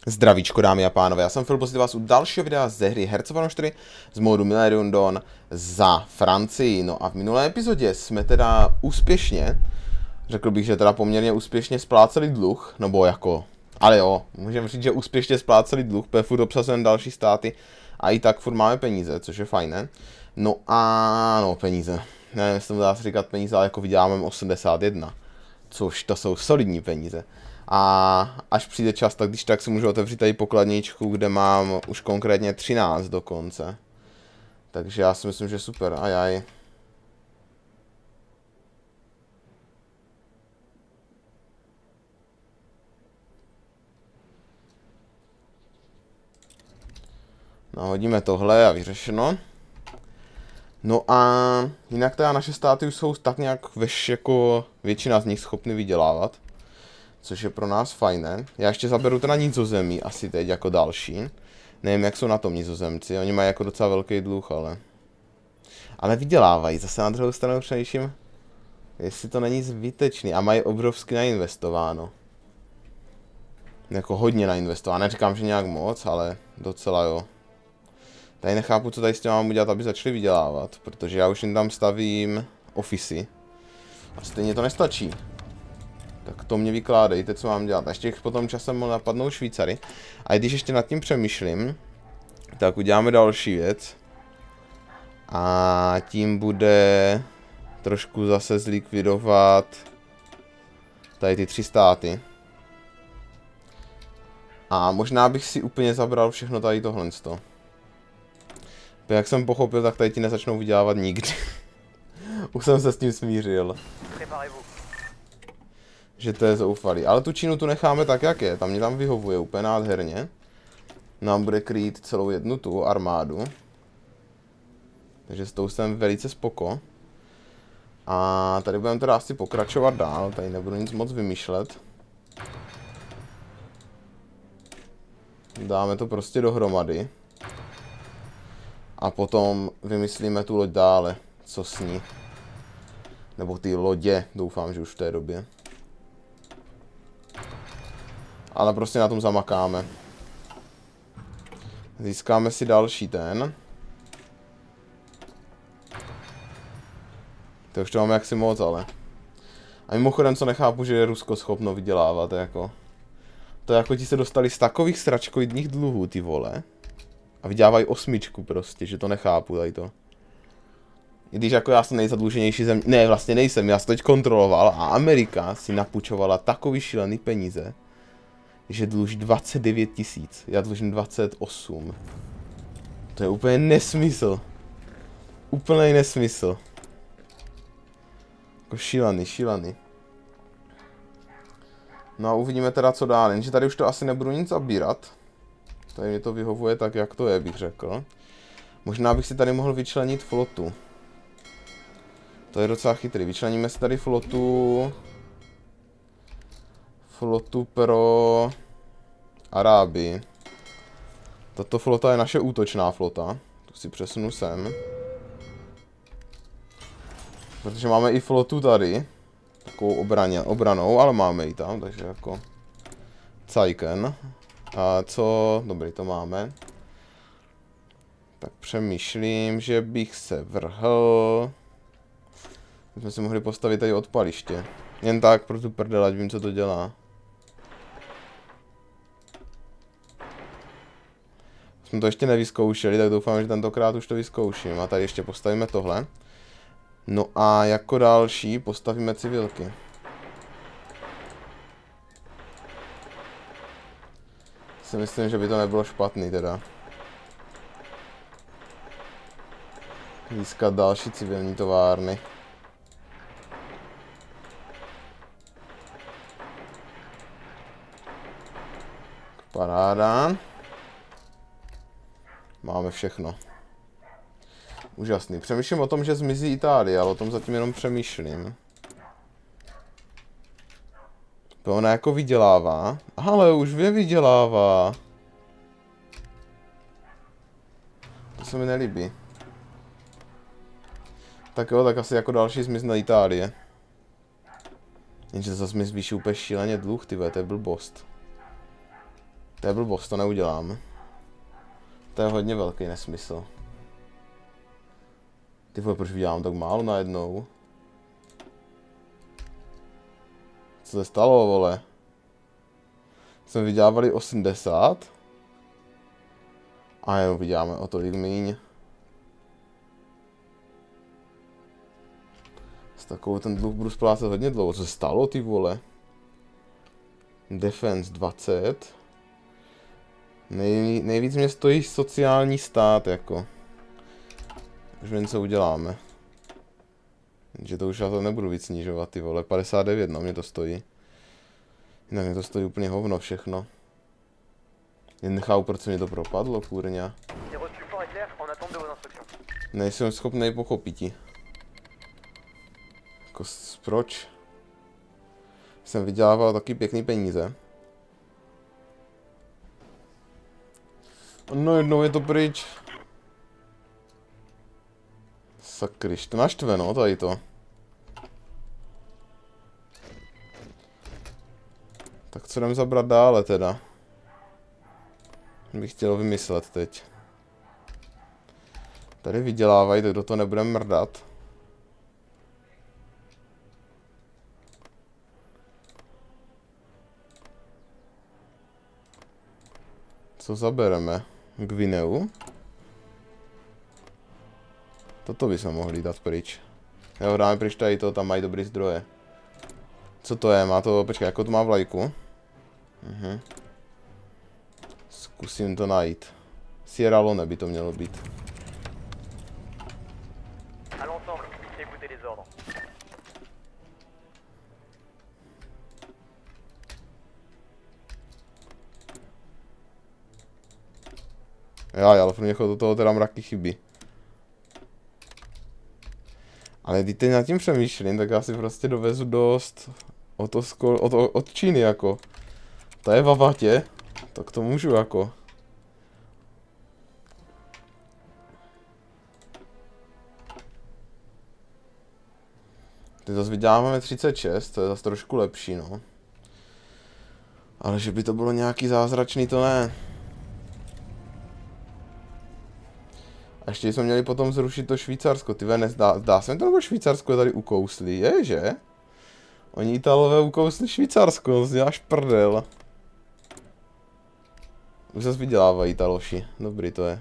Zdravíčko dámy a pánové, já jsem Filip, posledně vás u dalšího videa ze hry Hearts of Iron 4 z módu Millennium Dawn za Francii. No a v minulé epizodě jsme teda úspěšně, řekl bych, že teda poměrně úspěšně spláceli dluh, nebo jako, ale jo, můžeme říct, že úspěšně spláceli dluh, protože furt obsazujeme další státy a i tak furt máme peníze, což je fajné. No a no, peníze, nevím, jestli to dá se říkat peníze, ale jako vyděláme 81, což to jsou solidní peníze. A až přijde čas, tak když tak si můžu otevřít tady pokladničku, kde mám už konkrétně 13 dokonce. Takže já si myslím, že super, ajaj. No, hodíme tohle a vyřešeno. No a jinak teda naše státy už jsou tak nějak jako většina z nich schopny vydělávat. Což je pro nás fajné. Já ještě zaberu teda Nizozemí asi teď jako další. Nevím, jak jsou na tom Nizozemci, oni mají jako docela velký dluh, ale... Ale vydělávají, zase na druhou stranu přemýšlím, jestli to není zbytečný a mají obrovsky nainvestováno. Jako hodně nainvestováno, neříkám, že nějak moc, ale docela jo. Tady nechápu, co tady s tím mám udělat, aby začali vydělávat, protože já už jim tam stavím ofisy. A stejně to nestačí. Tak to mě vykládejte, co mám dělat. A ještě potom časem mohl napadnout Švýcary. A když ještě nad tím přemýšlím, tak uděláme další věc. A tím bude trošku zase zlikvidovat tady ty 3 státy. A možná bych si úplně zabral všechno tady tohle. Jak jsem pochopil, tak tady ti nezačnou vydělávat nikdy. Už jsem se s tím smířil. Že to je zoufalý. Ale tu Čínu tu necháme tak, jak je. Tam mě tam vyhovuje úplně nádherně. Nám bude krýt celou jednu tu armádu. Takže s tou jsem velice spoko. A tady budeme teda asi pokračovat dál. Tady nebudu nic moc vymýšlet. Dáme to prostě dohromady. A potom vymyslíme tu loď dále. Co s ní. Nebo ty lodě. Doufám, že už v té době. Ale prostě na tom zamakáme. Získáme si další ten. To už to máme jaksi moc, ale. A mimochodem, co nechápu, že je Rusko schopno vydělávat, jako. To jako ti se dostali z takových sračkoidních dluhů, ty vole. A vydělávají 8 prostě, že to nechápu tady to. I když jako já jsem nejzadluženější země. Ne, vlastně nejsem, já jsem teď kontroloval a Amerika si napůjčovala takový šílený peníze, že dluží 29 000, já dlužím 28. To je úplně nesmysl. Úplný nesmysl. Jako šílený. No a uvidíme teda co dál, jenže tady už to asi nebudu nic zabírat. Tady mě to vyhovuje tak, jak to je, bych řekl. Možná bych si tady mohl vyčlenit flotu. To je docela chytrý, vyčleníme si tady flotu pro Arábii. Tato flota je naše útočná flota. Tu si přesunu sem. Protože máme i flotu tady. Takovou obranou, ale máme ji tam, takže jako cajken. A co? Dobrý, to máme. Tak přemýšlím, že bych se vrhl. My jsme si mohli postavit tady odpaliště. Jen tak pro tu prdel, ať vím, co to dělá. Jsme to ještě nevyzkoušeli, tak doufám, že tentokrát už to vyzkouším. A tady ještě postavíme tohle. No a jako další postavíme civilky. Si myslím, že by to nebylo špatný teda. Získat další civilní továrny. Paráda. Máme všechno. Úžasný. Přemýšlím o tom, že zmizí Itálie, ale o tom zatím jenom přemýšlím. To ona jako vydělává. Ale už vydělává. To se mi nelíbí. Tak jo, tak asi jako další zmizne Itálie. Jenže zase mi zvýší úplně šíleně dluh, ty to je blbost. To je blbost, to neudělám. To je hodně velký nesmysl. Ty vole, proč vydělám tak málo najednou? Co se stalo, vole? Jsme vydělávali 80. A jenom vyděláme o tolik míň. S takovou ten dluh budu splácet hodně dlouho. Co se stalo, ty vole? Defense 20. Nejvíc mě stojí sociální stát, jako. Už vím, co uděláme. Že to už já to nebudu víc snižovat, ty vole. 59, no mě to stojí. Jinak mě to stojí úplně hovno všechno. Jen nechápu, proč se mě to propadlo, kurňa. Nejsem schopný pochopit. Jako, proč? Jsem vydělával taky pěkný peníze. No jednou je to pryč. Sakryš, to naštve, no, tady to. Tak co jdem zabrat dále teda? Bych chtěl vymyslet teď. Tady vydělávají, tak do toho nebudeme mrdat. Co zabereme? Gvineu? Toto bychom mohli dát pryč. Jo, dáme pryč tady to, tam mají dobrý zdroje. Co to je? Má to, počkej, jako to má vlajku? Zkusím to najít. Sierra Leone by to mělo být. Ale pro někoho do toho teda mraky chybí. Ale když teď nad tím přemýšlím, tak já si prostě dovezu dost od Číny, jako. To je v avatě, tak to můžu, jako. Teď zase vyděláváme 36, to je zase trošku lepší, no. Ale že by to bylo nějaký zázračný, to ne. A ještě jsme měli potom zrušit to Švýcarsko, ty zdá se mi to, nebo Švýcarsko je tady ukousli, je, že? Oni Italové ukousli Švýcarsko, zděláš prdel. Už zase vydělávají Italoši, dobrý to je.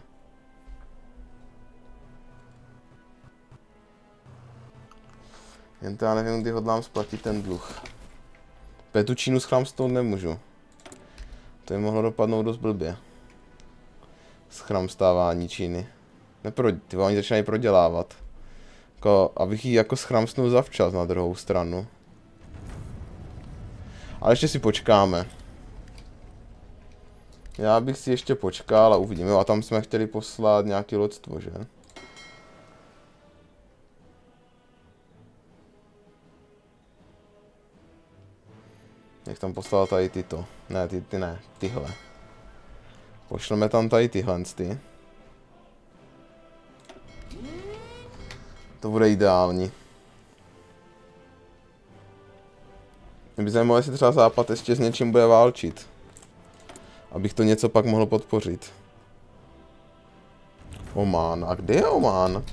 Jen to já nevím, kdy hodlám splatit ten dluh. Tu Čínu schramstnout nemůžu. To by mohlo dopadnout dost blbě. Schramstávání Číny. Oni začínají prodělávat. Jako, abych ji jako schramstnul zavčas na druhou stranu. Ale ještě si počkáme. Já bych si ještě počkal a uvidíme. Jo, a tam jsme chtěli poslat nějaké loďstvo, že? Jak tam poslal tady tyto. Ne, ty ne, tyhle. Pošleme tam tady tyhle. To bude ideální. Mě by zajímalo, jestli třeba Západ ještě s něčím bude válčit. Abych to něco pak mohl podpořit. Oman. A kde je Oman?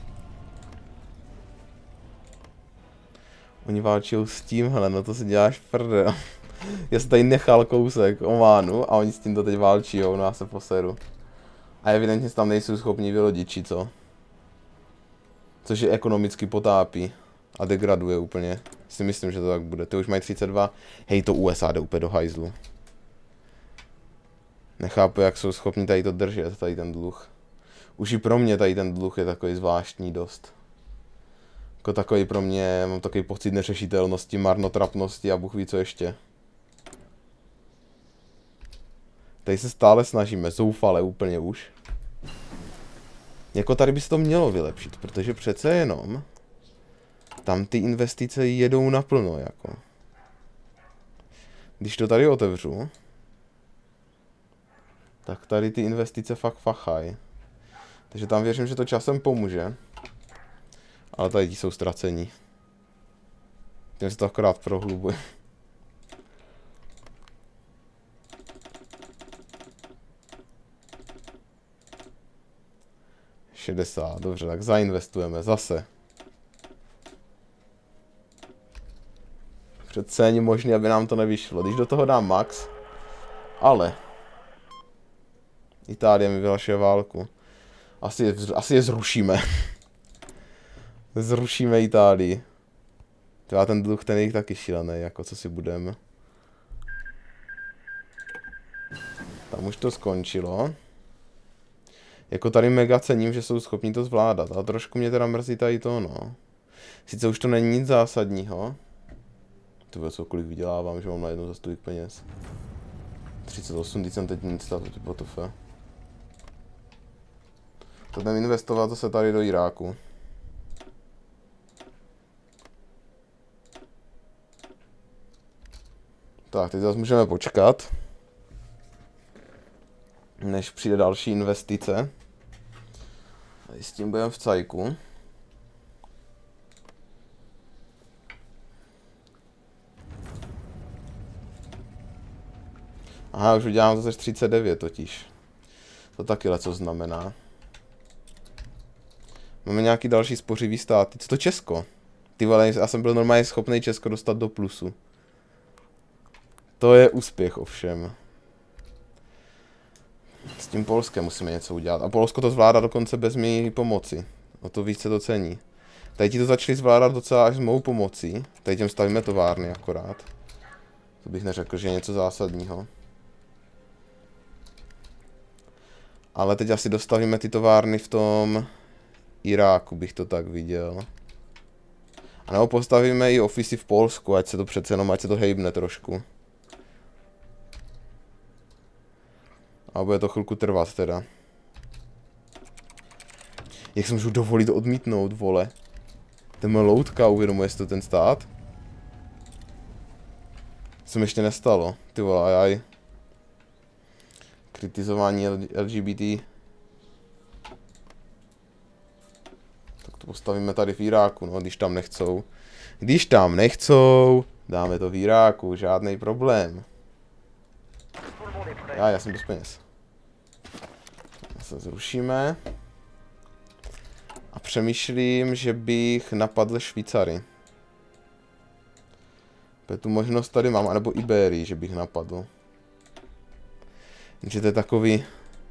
Oni válčí s tímhle, no to si děláš prdel. Já jsem tady nechal kousek Ománu a oni s tím to teď válčí, no já se poseru. A evidentně tam nejsou schopni vylodit, či co? Což je ekonomicky potápí a degraduje úplně. Si myslím, že to tak bude. Ty už mají 32. Hej, to USA jde úplně do hajzlu. Nechápu, jak jsou schopni tady to držet, tady ten dluh. Už i pro mě tady ten dluh je takový zvláštní dost. Jako takový pro mě, mám takový pocit neřešitelnosti, marnotrapnosti a Bůh ví co ještě. Tady se stále snažíme, zoufale úplně už. Jako tady by se to mělo vylepšit, protože přece jenom tam ty investice jedou naplno, jako. Když to tady otevřu, tak tady ty investice fakt fachají. Takže tam věřím, že to časem pomůže. Ale tady ti jsou ztracení. Tím se to akorát prohlubuje. 60, dobře, tak zainvestujeme zase. Přece není možné, aby nám to nevyšlo, když do toho dám max. Ale Itálie mi vyhlašuje válku. Asi je zrušíme. Zrušíme Itálii. Třeba ten dluh, ten je jich taky šílený, jako co si budeme. Tam už to skončilo. Jako tady mega cením, že jsou schopni to zvládat, ale trošku mě teda mrzí tady to, no. Sice už to není nic zásadního. To bude cokoliv vydělávám, že mám najednou za tolik peněz. 38, když jsem teď nic stát, to potofe. To jdem investovat zase tady do Iráku. Tak, teď zase můžeme počkat, než přijde další investice. Tady s tím budeme v cajku. Aha, už udělám zase 39 totiž. To taky leco znamená. Máme nějaký další spořivý státy. Co to Česko? Ty vole, já jsem byl normálně schopný Česko dostat do plusu. To je úspěch ovšem. S tím Polskem musíme něco udělat. A Polsko to zvládá dokonce bez mé pomoci. O to víc se to cení. Tady ti to začali zvládat docela až s mou pomocí. Tady těm stavíme továrny akorát. To bych neřekl, že je něco zásadního. Ale teď asi dostavíme ty továrny v tom Iráku, bych to tak viděl. A nebo postavíme i ofisy v Polsku, ať se to přece jenom, ať se to hejbne trošku. A bude to chvilku trvat teda. Jak se můžu dovolit odmítnout, vole? Ten můj loutka, uvědomuje si to ten stát? Co mi ještě nestalo, ty vole, ajaj. Kritizování LGBT. Tak to postavíme tady v Iráku, no, když tam nechcou. Když tam nechcou, dáme to v Iráku, žádný problém. Já jsem bez peněz. Se zrušíme. A přemýšlím, že bych napadl Švýcary. Tu možnost tady mám, anebo Iberii, že bych napadl. Jenže to je takový...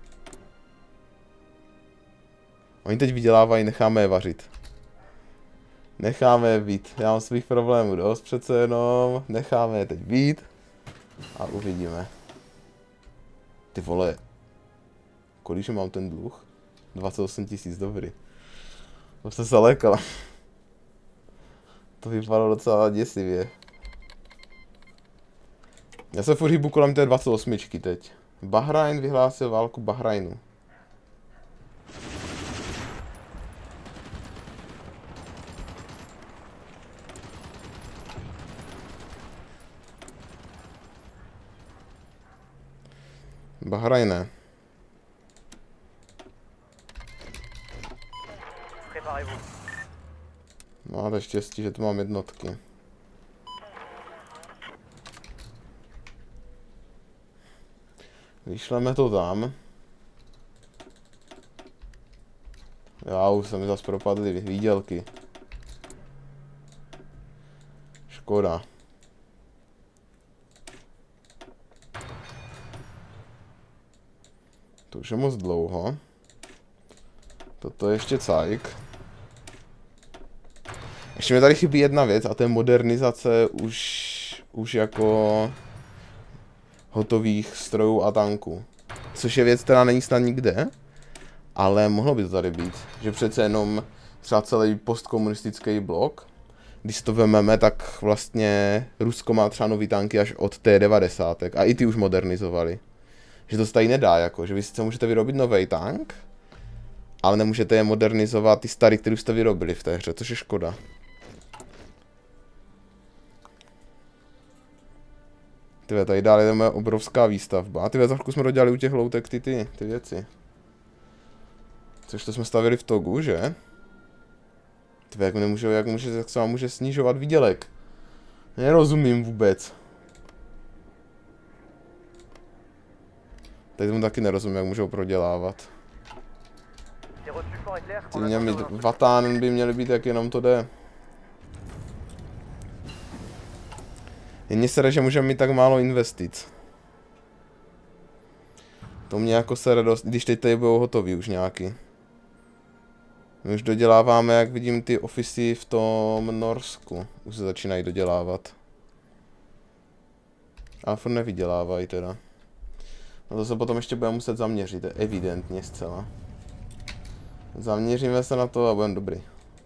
Oni teď vydělávají, necháme je vařit. Necháme je být. Já mám svých problémů dost přece jenom. Necháme je teď být. A uvidíme. Ty vole. Kolik mám ten dluh? 28 000, dobrý. To jsem se zalékal. To vypadalo docela děsivě. Já se furt hýbu kolem té 28 teď. Bahrajn vyhlásil válku Bahrajnu. Bahrajne. Máte štěstí, že tu mám jednotky. Vyšleme to tam. Já už se mi zase propadly výdělky. Škoda. To už je moc dlouho. Toto je ještě cajk. Ještě mi tady chybí jedna věc a to je modernizace už jako hotových strojů a tanků. Což je věc, která není snad nikde, ale mohlo by to tady být. Že přece jenom třeba celý postkomunistický blok, když to vememe, tak vlastně Rusko má třeba nový tanky až od T-90 a i ty už modernizovali. Že to se tady nedá, jako, že vy sice můžete vyrobit nový tank, ale nemůžete je modernizovat ty starý, který jste vyrobili v té hře, což je škoda. Tyve, tady dále jdeme obrovská výstavba. Tyve, za chvilku jsme dodělali u těch loutek ty věci. Což to jsme stavili v Togu, že? Tyve, jak se vám může snižovat výdělek? Nerozumím vůbec. Tady tomu taky nerozumím, jak můžou prodělávat. Ty měl mít Vatán, by měly být, jak jenom to jde. Jen se že můžeme mít tak málo investic. To mě jako sere dost, když teď tady budou hotový už nějaký. My už doděláváme, jak vidím, ty ofisy v tom Norsku. Už se začínají dodělávat. Ale furt nevydělávají teda. No to se potom ještě budeme muset zaměřit, evidentně zcela. Zaměříme se na to a budeme dobrý.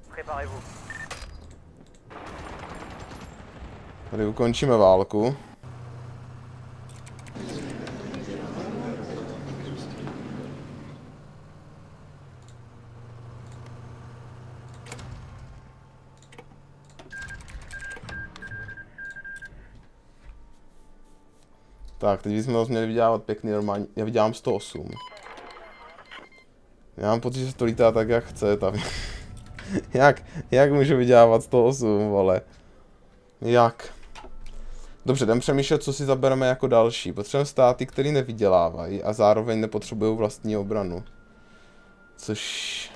Tady ukončíme válku. Tak, teď bychom měli vydělávat pěkný normální. Já vydělám 108. Já mám pocit, že to lítá tak, jak chce. Tam. jak můžu vydělávat 108, vole? Jak? Dobře, jdem přemýšlet, co si zabereme jako další. Potřebujeme státy, které nevydělávají a zároveň nepotřebují vlastní obranu. Což...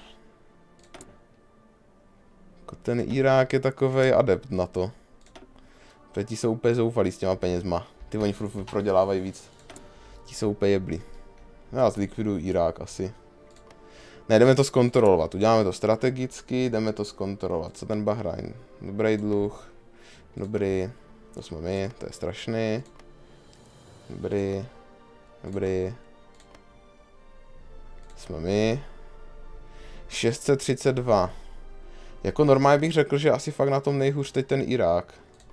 Jako ten Irák je takovej adept na to. Ti jsou úplně zoufalí s těma penězma. Ty oni furt prodělávají víc. Ti jsou úplně jeblí. Já zlikviduju Irák asi. Ne, jdeme to zkontrolovat. Uděláme to strategicky, jdeme to zkontrolovat. Co ten Bahrajn? Dobrý dluh. Dobrý. To jsme my, to je strašný. Dobrý. Dobrý. Jsme my. 632. Jako normálně bych řekl, že asi fakt na tom nejhůř teď ten Irák.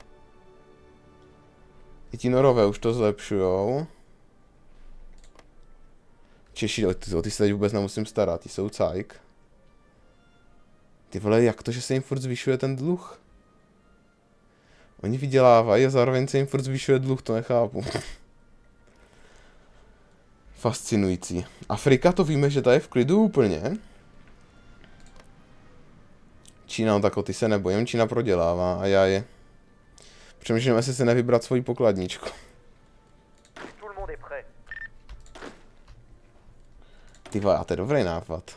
I ti Norové už to zlepšujou. Češi, ty se teď vůbec nemusím starat, ty jsou cajk. Ty vole, jak to, že se jim furt zvyšuje ten dluh? Oni vydělávají a zároveň se jim furt zvyšuje dluh, to nechápu. Fascinující. Afrika, to víme, že ta je v klidu úplně. Čína, no tak o ty se nebojím, Čína prodělává a já je. Přemýšlím, jestli se nevybrat svoji pokladničku. Ty vole, a to je dobrý nápad.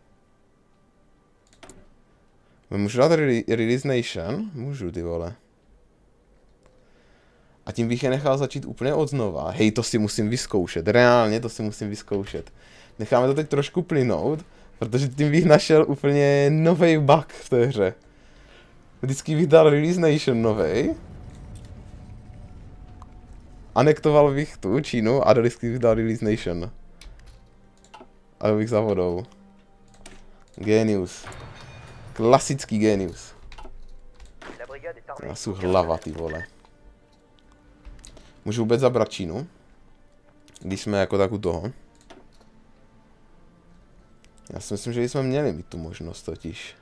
Můžu dát Release Nation? Můžu, ty vole. A tím bych je nechal začít úplně od znova. Hej, to si musím vyzkoušet. Reálně to si musím vyzkoušet. Necháme to teď trošku plynout, protože tím bych našel úplně nový bug v té hře. Vždycky bych dal Release Nation novej. Anektoval bych tu Čínu a vždycky bych dal Release Nation. A bych za vodou. Genius. Klasický genius. Já jsou hlava, ty vole. Můžu vůbec zabrat Čínu? Když jsme jako tak u toho. Já si myslím, že jsme měli mít tu možnost totiž.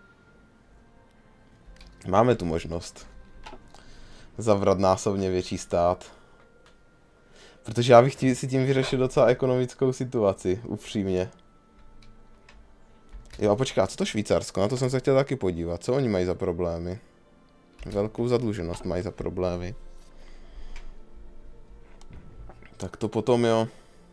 Máme tu možnost. Zavrat násobně větší stát. Protože já bych si tím vyřešil docela ekonomickou situaci, upřímně. Jo a počká, co to Švýcarsko? Na to jsem se chtěl taky podívat. Co oni mají za problémy? Velkou zadluženost mají za problémy. Tak to potom jo.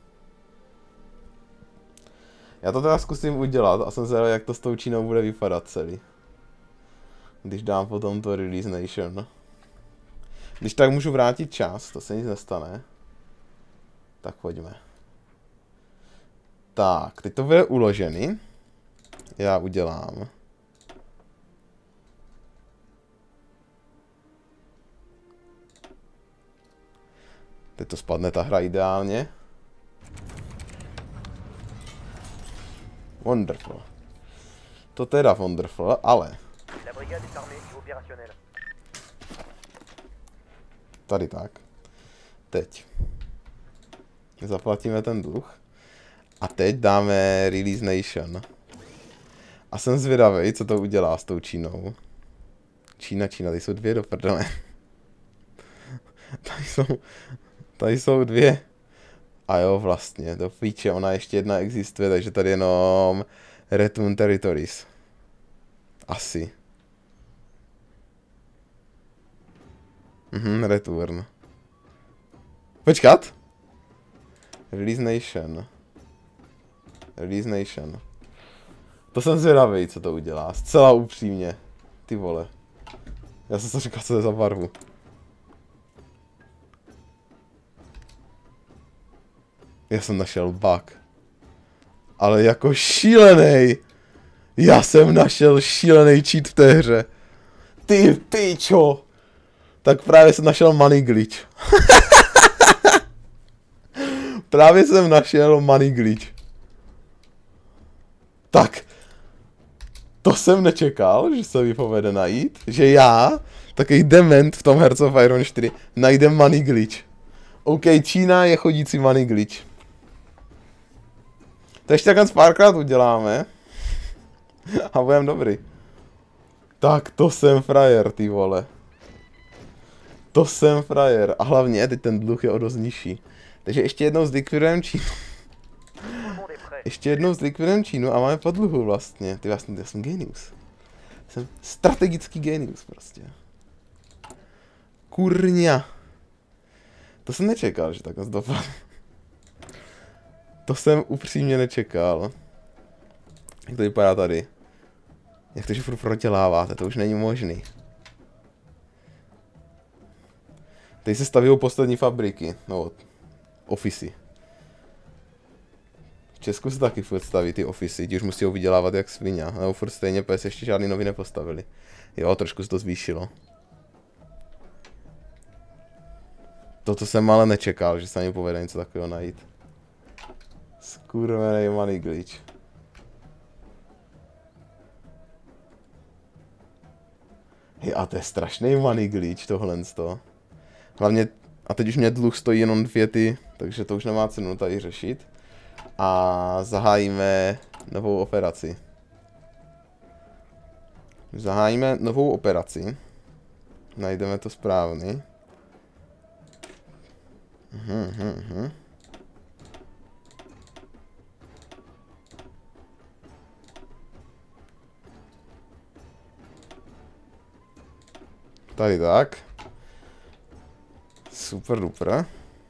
Já to teda zkusím udělat a jsem zvědavý, jak to s tou Čínou bude vypadat celý. Když dám potom to Release Nation. Když tak můžu vrátit čas, to se nic nestane. Tak pojďme. Tak, teď to bude uložený. Já udělám. Teď to spadne ta hra ideálně. Wonderful. To teda wonderful, ale... Tady tak. Teď. Zaplatíme ten dluh. A teď dáme Release Nation. A jsem zvědavý, co to udělá s tou Čínou. Čína, ty jsou dvě do prdele. Tady jsou dvě. A jo, vlastně, do píče, ona ještě jedna existuje, takže tady jenom Return Territories. Asi. Return. Počkat! Release Nation. Release Nation. To jsem zvědavý, co to udělá. Zcela upřímně. Ty vole. Já jsem si říkal, co to je za barvu. Já jsem našel bug. Ale jako šílený. Já jsem našel šílený cheat v té hře. Ty pičo. Tak právě jsem našel money glitch. Právě jsem našel money glitch. Tak. To jsem nečekal, že se mi povede najít. Že já, takový dement v tom Hearts of Iron 4, najdem money glitch. OK, Čína je chodící money glitch. To ještě takhle párkrát uděláme. A budem dobrý. Tak to jsem frajer, ty vole. To jsem frajer. A hlavně, teď ten dluh je o dost nižší. Takže ještě jednou zlikvidujeme Čínu. Ještě jednou zlikvidujeme Čínu a máme po dluhu vlastně. Ty, já jsem genius. Jsem strategický genius prostě. Kurňa. To jsem nečekal, že takhle dopadne. To jsem upřímně nečekal. Jak to vypadá tady? Jak to, že furt proděláváte? To už není možný. Tady se staví poslední fabriky. No, ofisy. V Česku se taky furt staví ty ofisy, ti už musí vydělávat jak svině. No furt stejně PS ještě žádný nový nepostavili. Jo, trošku se to zvýšilo. Toto jsem ale nečekal, že se mi povede něco takového najít. Skurvenej money glitch. A to je strašný money glitch tohle z toho. Hlavně, a teď už mě dluh stojí jenom 2 ty, takže to už nemá cenu tady řešit. A zahájíme novou operaci. Zahájíme novou operaci. Najdeme to správný. Tady tak. Super duper.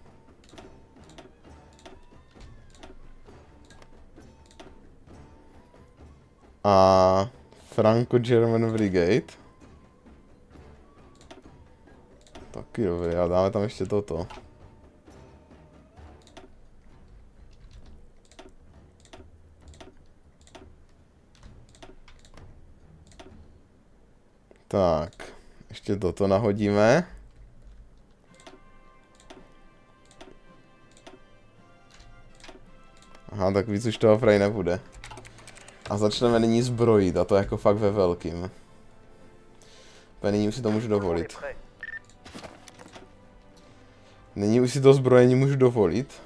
A Franco-German Brigade. Taky dobrý, a dáme tam ještě toto. Tak, ještě toto nahodíme. Aha, tak víc už toho frej nebude. A začneme nyní zbrojit, a to jako fakt ve velkým. Nyní už si to můžu dovolit. Nyní už si to zbrojení můžu dovolit.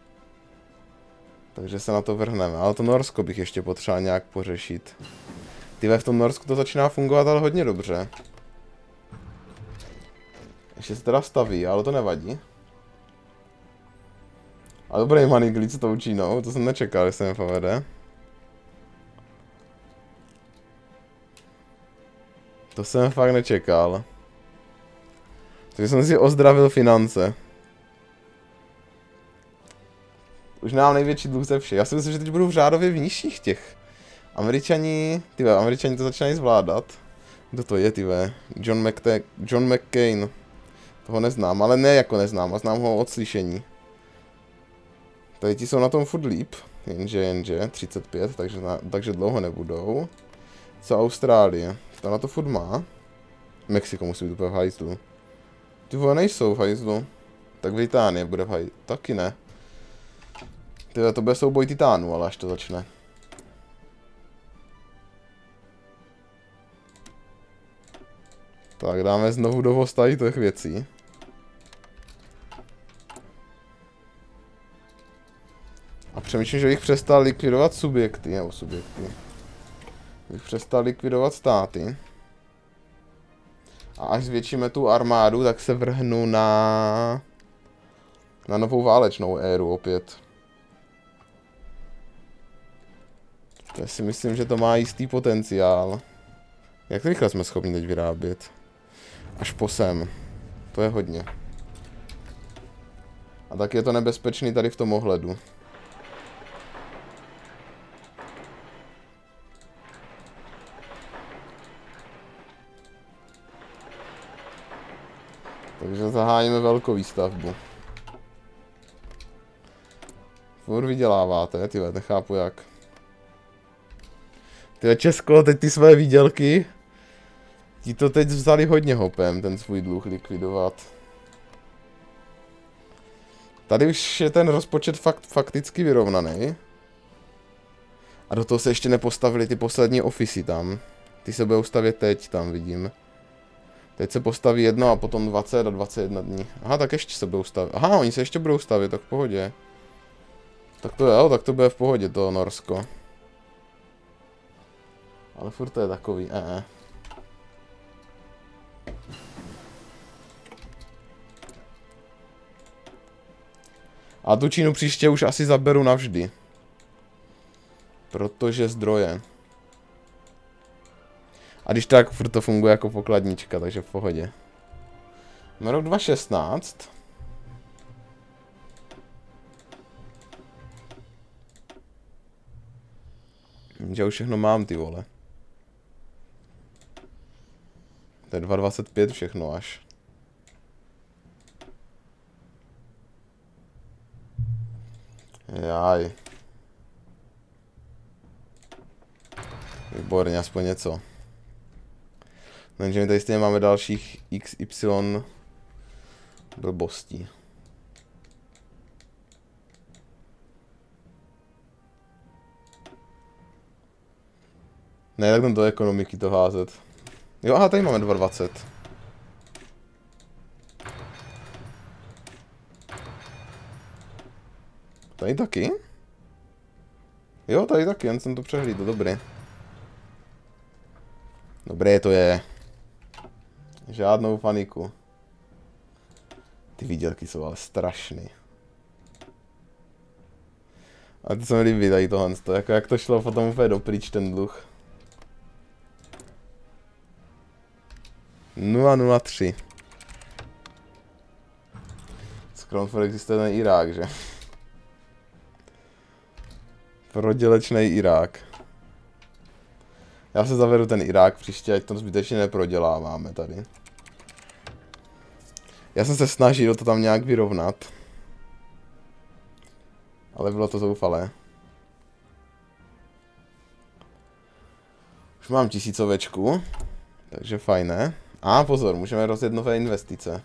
Takže se na to vrhneme, ale to Norsko bych ještě potřeboval nějak pořešit. Tyve, v tom Norsku to začíná fungovat ale hodně dobře. Ještě se teda staví, ale to nevadí. A dobrý money glitch s tou Čínou, to jsem nečekal, že se mi povede. To jsem fakt nečekal. Takže jsem si ozdravil finance. Už nemám největší dluh ze všech. Já si myslím, že teď budu v řádově v nižších těch. Američani to začínají zvládat. Kdo to je, tyve? John McCain. Toho neznám, ale ne jako neznám, a znám ho od slyšení. Tady ti jsou na tom furt líp, jenže 35, takže dlouho nebudou. Co Austrálie? To na to furt má. Mexiko musí být úplně v hajzlu. Ty vole nejsou v hajzlu. Tak Británie bude v hajzlu. Taky ne. Tyhle, to bude souboj titánů, ale až to začne. Tak dáme znovu dovoz tady těch věcí. A přemýšlím, že bych přestal likvidovat subjekty, Bych přestal likvidovat státy. A až zvětšíme tu armádu, tak se vrhnu na novou válečnou éru opět. To si myslím, že to má jistý potenciál. Jak rychle jsme schopni teď vyrábět? Až po sem. To je hodně. A tak je to nebezpečný tady v tom ohledu. Takže zahájíme velkou výstavbu. Furt vyděláváte, tyhle, nechápu jak. Tyhle Česko, teď ty své výdělky. Ti to teď vzali hodně hopem, ten svůj dluh likvidovat. Tady už je ten rozpočet fakticky vyrovnaný. A do toho se ještě nepostavili ty poslední ofisy tam. Ty se budou stavět teď, tam vidím. Teď se postaví 1 a potom 20 a 21 dní. Aha, tak ještě se budou stavět. Aha, oni se ještě budou stavět, tak v pohodě. Tak to jo, tak to bude v pohodě, to Norsko. Ale furt to je takový, A tu Čínu příště už asi zaberu navždy. Protože zdroje. A když tak, furt to funguje jako pokladnička, takže v pohodě. Na rok 2016. Že už všechno mám, ty vole. To je 2,25 všechno až. Jaj. Výborně, aspoň něco. Takže my tady stejně máme dalších XY blbostí. Ne, tak tam do ekonomiky to házet. Jo, aha, tady máme 2,20. Tady taky? Jo, tady taky, jen jsem to přehlídl, dobrý. Dobré to je. Žádnou paniku. Ty výdělky jsou ale strašný. A ty se mi líbí tady tohle, jako jak to šlo potom úplně dopryč ten dluh. 0,03. Skoro furt existuje ten Irák, že? Prodělečný Irák. Já se zavedu ten Irák příště, ať to zbytečně neproděláváme tady. Já jsem se snažil to tam nějak vyrovnat. Ale bylo to zoufalé. Už mám 1000ovečku. Takže fajné. A pozor, můžeme rozjet nové investice.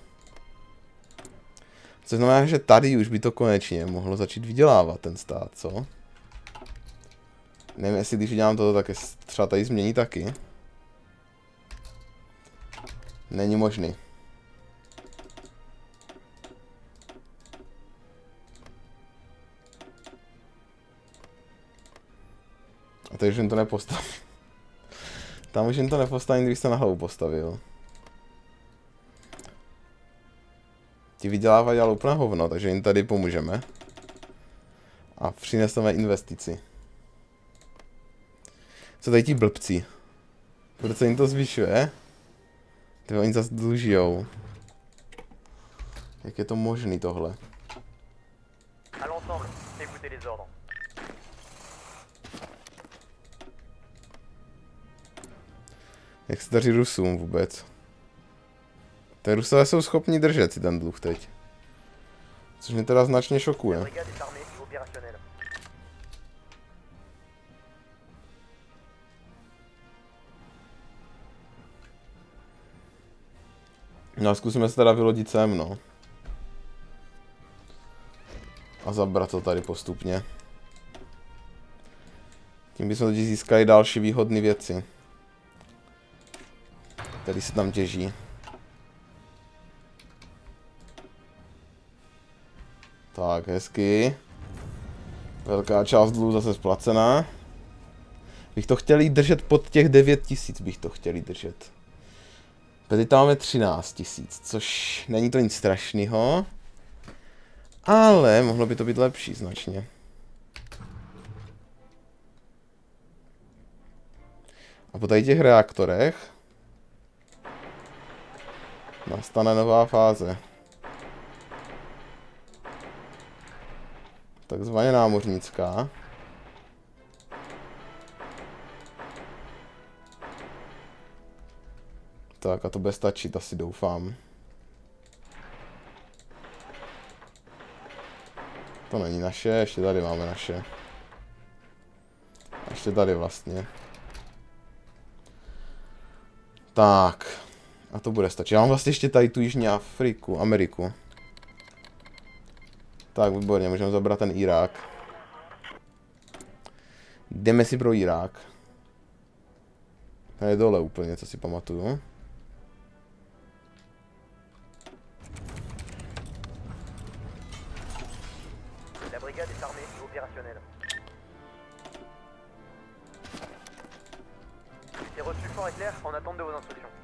Což znamená, že tady už by to konečně mohlo začít vydělávat ten stát, co? Nevím, jestli když udělám toto, tak třeba tady změní taky. Není možný. A tady už jen to nepostavím. Tam už jen to nepostavím, když se na hlavu postavil. Ti vydělávají ale úplně hovno, takže jim tady pomůžeme. A přineseme investici. Co tady ti blbci? Proč se jim to zvyšuje? Ty oni zase dlužijou. Jak je to možný tohle? Jak se daří Rusům vůbec? Ty Rusové jsou schopni držet si ten dluh teď. Což mě teda značně šokuje. No a zkusíme se teda vylodit sem, no. A zabrat to tady postupně. Tím bychom totiž získali další výhodné věci. Tady se tam těží. Tak, hezky. Velká část dluhu zase splacená. Bych to chtěl jít držet pod těch 9000, bych to chtěl jít držet. Teď tam máme 13 000, což není to nic strašného. Ale mohlo by to být lepší značně. A po tady těch reaktorech nastane nová fáze. Takzvaně námořnická. Tak a to bude stačit, asi doufám. To není naše, ještě tady máme naše. Ještě tady vlastně. Tak. A to bude stačit. Já mám vlastně ještě tady tu Jižní Ameriku. Tak, výborně, můžeme zabrat ten Irák. Jdeme si pro Irák. Tady je dole úplně, co si pamatuju. La brigade est armée et opérationnelle. C'est reçu fort et clair, en attente de vos instructions.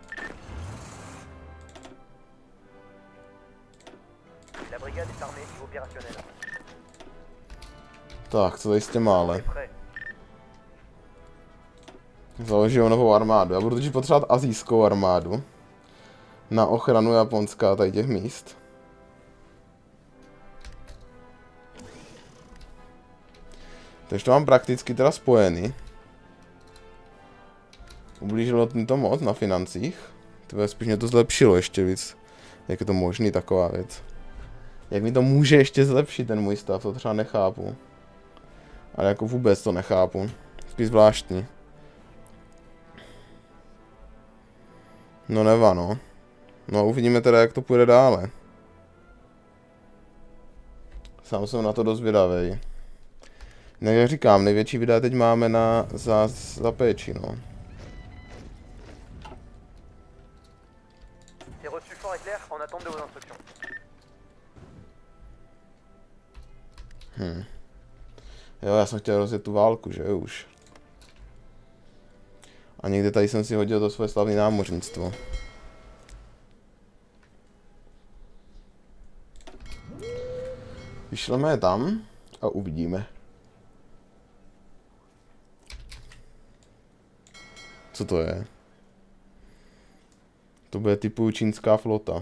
La brigade est armée et opérationnelle. Tak, co tady s těma ale? Založil novou armádu. Já budu totiž potřebovat asijskou armádu. Na ochranu Japonska a tady těch míst. Takže to mám prakticky teda spojený. Ublížilo to moc na financích. To spíš mě to zlepšilo ještě víc. Jak je to možný taková věc. Jak mi to může ještě zlepšit ten můj stav, to třeba nechápu. Ale jako vůbec to nechápu. Spíš zvláštní. No neva no. No uvidíme teda, jak to půjde dále. Sám jsem na to dost vydavej. No jak říkám, největší videa teď máme za péči, no. Jo, já jsem chtěl rozjet tu válku, že už. A někde tady jsem si hodil to svoje slavné námořnictvo. Vyšleme je tam a uvidíme. Co to je? To bude typu čínská flota.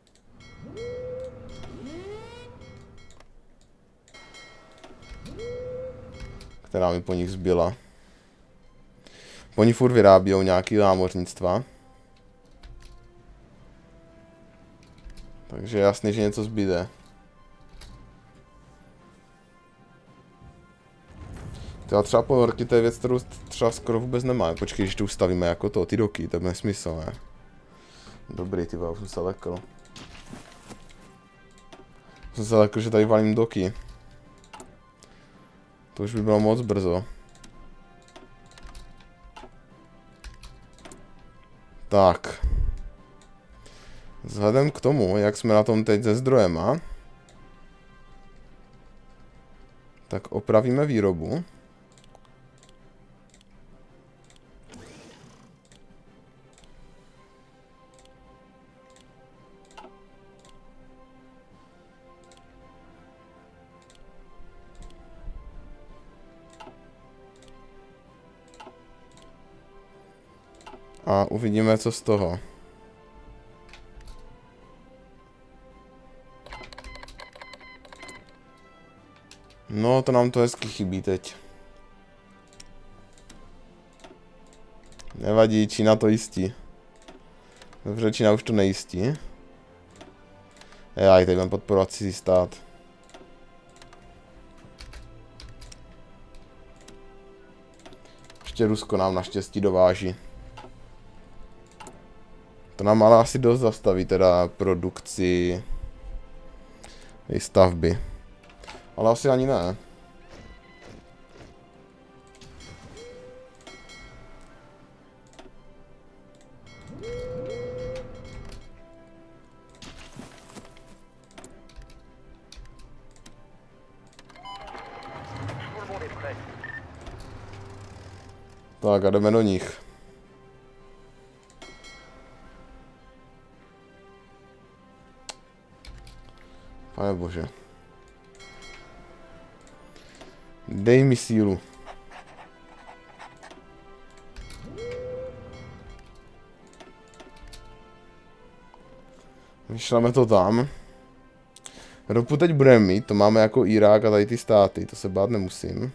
Která mi po nich zbyla. Oni furt vyrábějí nějaký námořnictva. Takže jasný, že něco zbyde. Třeba ponorky, to je věc, kterou třeba skoro vůbec nemá. Počkej, když to ustavíme jako to, ty doky, to je nesmysl, ne? Dobrý, ty už jsem se lekl. Jsem se lekl, že tady valím doky. To už by bylo moc brzo. Tak. Vzhledem k tomu, jak jsme na tom teď se zdrojema, tak opravíme výrobu. A uvidíme, co z toho. No, to nám to hezky chybí teď. Nevadí, Čína to jistí. Dobře, Čína už to nejistí. Já i teď budeme podporovat cizí stát. Ještě Rusko nám naštěstí dováží. To nám ale asi dost zastaví, teda produkci i stavby. Ale asi ani ne. Tak a jdeme do nich. Pane bože. Dej mi sílu. Vyšleme to tam. Ropu teď budeme mít, to máme jako Irák a tady ty státy, to se bát nemusím.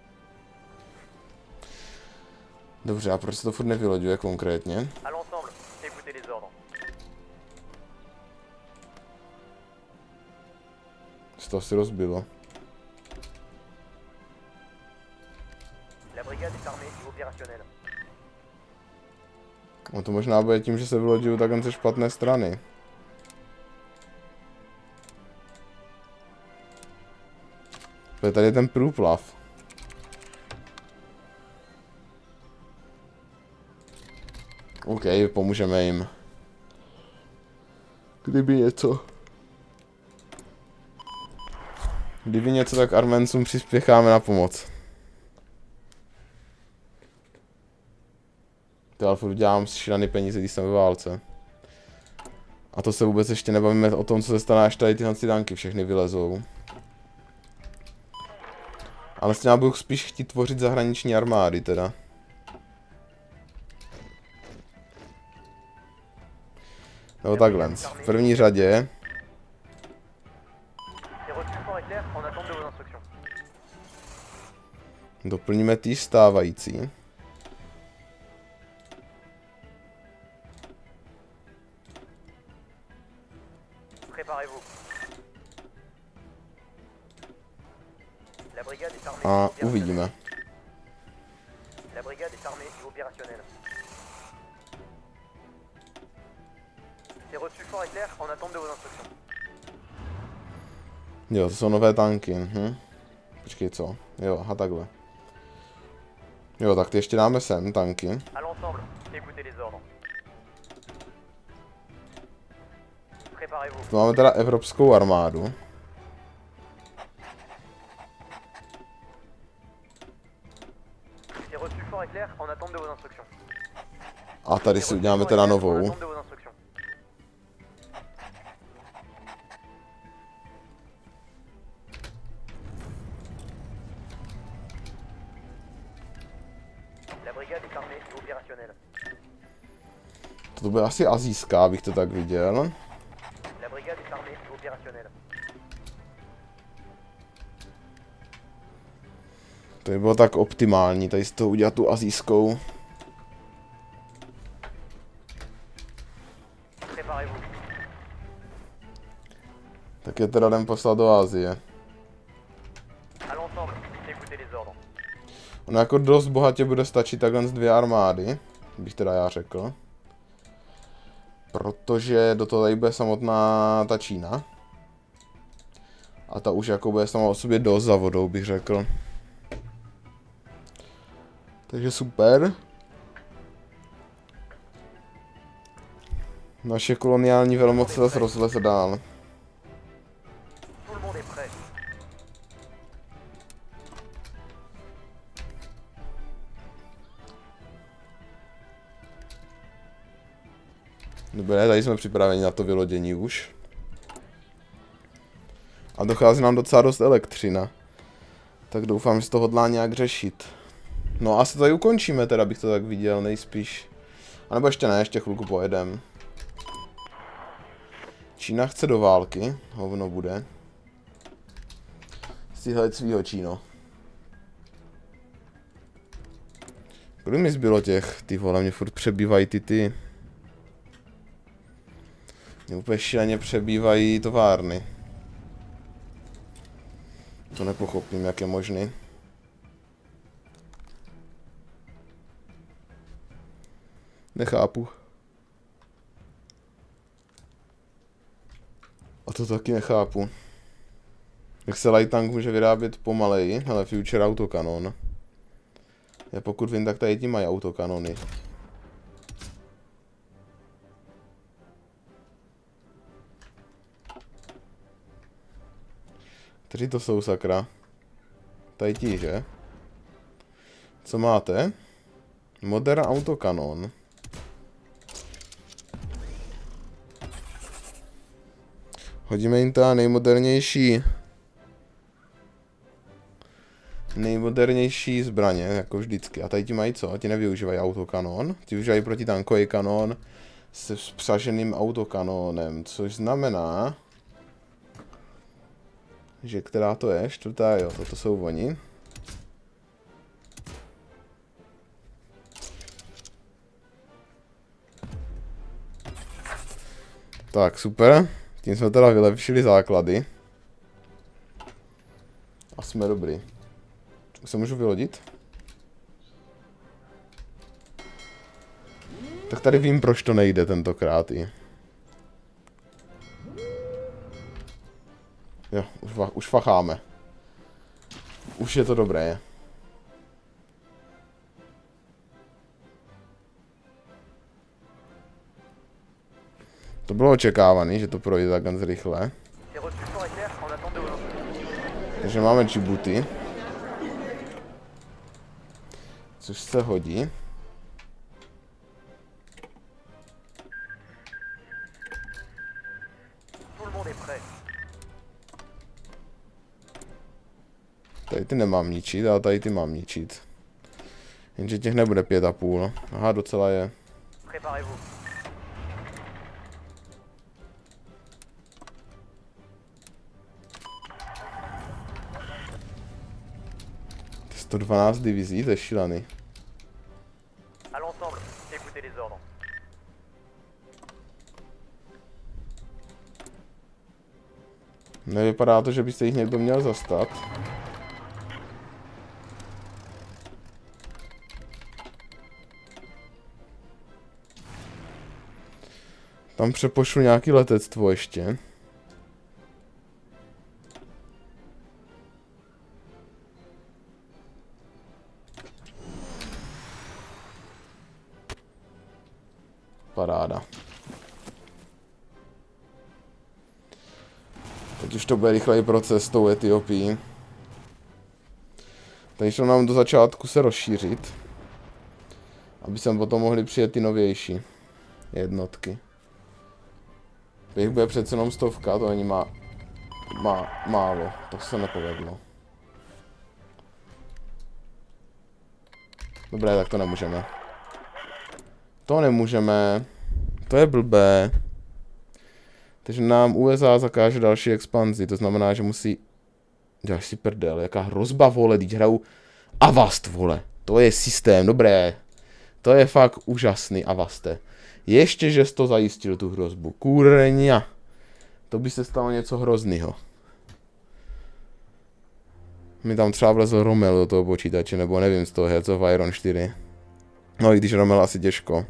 Dobře, a proč se to furt nevyloďuje konkrétně? Se to asi rozbilo. brigade est armée et opérationnelle. No to možná bude tím, že se vyloďuju takhle ze špatné strany. Tady je ten průplav. OK, pomůžeme jim. Kdyby něco, tak Arméncům přispěcháme na pomoc. To ale furt dělám šílený peníze, když jsem ve válce. A to se vůbec ještě nebavíme o tom, co se stane, až tady tyhle tanky všechny vylezou. Ale s tím budu spíš chtít tvořit zahraniční armády teda. No takhle, v první řadě doplníme ty stávající. A uvidíme. Jo, to jsou nové tanky. Počkej, co? Jo, a takhle. Jo, tak ty ještě dáme sem tanky. Máme teda evropskou armádu. A tady si uděláme teda novou. To bude asi asijská, abych to tak viděl. To by bylo tak optimální, tady z toho udělat tu asijskou. Tak je teda jdem poslat do Asie. Ono jako dost bohatě bude stačit takhle z 2 armády, bych teda já řekl. Protože do toho tady bude samotná ta Čína. A ta už jako bude sama o sobě dost za vodou, bych řekl. Takže super. Naše koloniální velmoc se zase rozleze dál. Dobré, tady jsme připraveni na to vylodění už. A dochází nám docela dost elektřina. Tak doufám, že se to hodlá nějak řešit. No asi to tady ukončíme teda, bych to tak viděl, nejspíš. A nebo ještě ne, ještě chvilku pojedem. Čína chce do války, hovno bude. Stíhlet svýho Číno. Kolik mi zbylo těch, ty vole, mě furt přebývají ty. Mě úplně šíleně přebývají továrny. To nepochopím, jak je možný. Nechápu. A to taky nechápu. Jak se light tank může vyrábět pomaleji, ale future autokanon. Já pokud vím, tak tady ti mají autokanony. Kteří to jsou, sakra? Tady ti, že? Co máte? Modern autokanon. Hodíme jim ta nejmodernější zbraně, jako vždycky. A tady ti mají co? Ti nevyužívají autokanon. Ti využívají protitankový kanon se spřaženým autokanonem, což znamená, že která to je? 4. Jo, toto jsou oni. Tak, super. Tím jsme teda vylepšili základy. A jsme dobrý. Už se můžu vylodit? Tak tady vím, proč to nejde tentokrát i. Jo, už facháme. Už je to dobré. To bylo očekávané, že to projde tak ganz rychle. Takže máme Djibouti. Což se hodí. Tady ty nemám ničit, ale tady ty mám ničit. Jenže těch nebude 5,5. Aha, docela je. To je 112 divizí, to je šílený. Nevypadá to, že by se jich někdo měl zastat. Tam přepošlu nějaký letectvo ještě. Paráda. Teď už to bude rychlej proces s tou Etiopií. Tady šlo nám do začátku se rozšířit. Aby sem potom mohli přijet ty novější jednotky. Jich bude přece jenom 100, to není málo, to se nepovedlo. Dobré, tak to nemůžeme. To nemůžeme, to je blbé. Takže nám USA zakáže další expanzi, to znamená, že musí... Děláš si prdel, jaká hrozba, vole, teď hraju Avast, vole. To je systém, dobré. To je fakt úžasný, Avaste. Ještě, že jsi to zajistil, tu hrozbu. Kurňa. To by se stalo něco hroznýho. Mi tam třeba vlezl Rommel do toho počítače, nebo nevím, z toho Hearts of Iron 4. No i když Rommel asi těžko.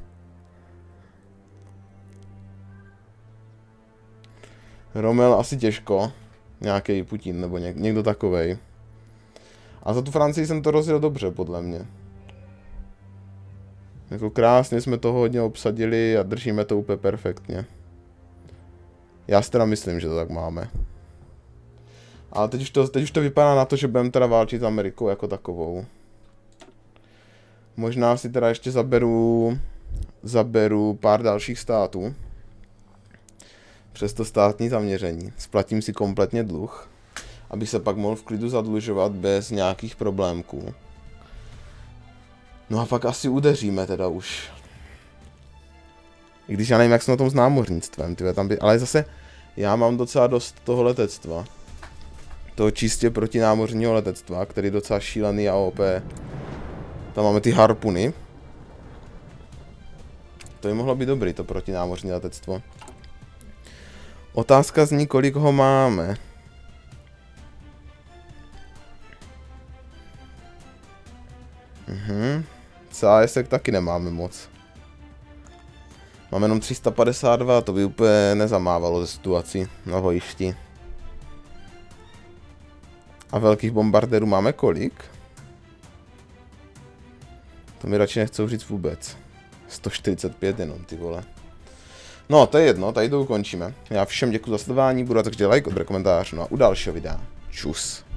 Rommel asi těžko. Nějaký Putin, nebo někdo takovej. A za tu Francii jsem to rozjel dobře, podle mě. Jako krásně jsme toho hodně obsadili a držíme to úplně perfektně. Já si teda myslím, že to tak máme. Ale teď už to vypadá na to, že budeme teda válčit s Amerikou jako takovou. Možná si teda ještě zaberu pár dalších států. Přes to státní zaměření. Splatím si kompletně dluh, aby se pak mohl v klidu zadlužovat bez nějakých problémků. No a pak asi udeříme teda už. I když já nevím, jak jsme na tom s námořnictvem, ale zase já mám docela dost toho letectva. Toho čistě protinámořního letectva, který je docela šílený a OP. Tam máme ty harpuny. To by mohlo být dobrý, to protinámořní letectvo. Otázka zní, kolik ho máme. CASek taky nemáme moc. Máme jenom 352, to by úplně nezamávalo ze situací na bojišti. A velkých bombardérů máme kolik? To mi radši nechcou říct vůbec. 145 jenom, ty vole. No, to je jedno, tady to ukončíme. Já všem děkuji za sledování, budu rád, takže like, odběr, komentář, no a u dalšího videa. Čus.